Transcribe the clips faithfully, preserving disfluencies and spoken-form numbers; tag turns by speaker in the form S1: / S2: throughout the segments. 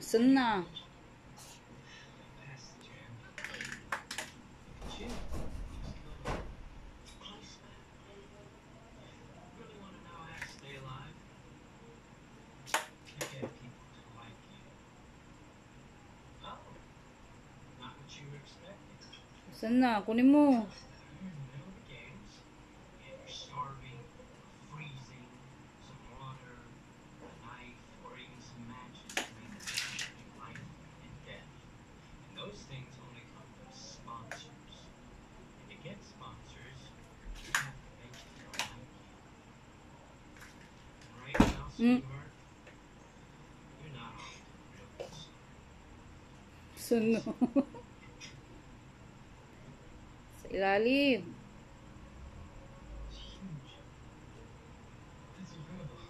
S1: استنى. استنى kunin mo.
S2: Those things only come from sponsors. And to get sponsors, you have to make people like you. And right now, sweetheart, you're not off to a real good start.
S1: Suno. Sa ilalim.
S2: It's huge. That's incredible.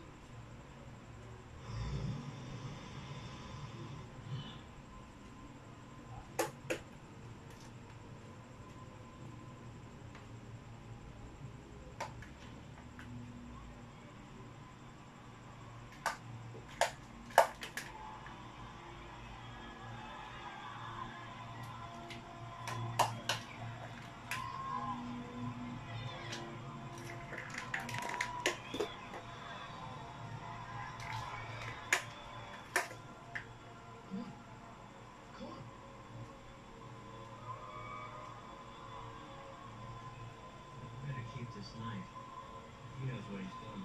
S2: Keep this knife. He knows what he's doing.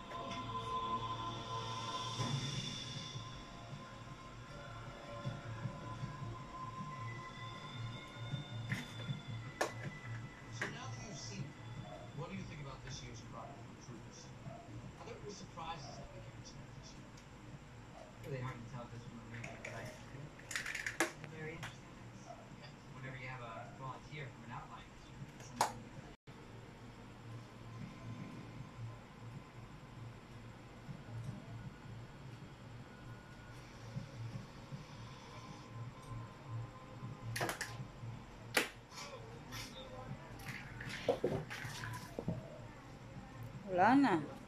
S2: So now that you've seen it, what do you think about this year's product from Cruise? Are there any surprises that we can expect this year? Really hard to tell this one maybe, but I think it's a very interesting mix. Whenever you have a volunteer from an outline district, it's something new.
S1: Wala na.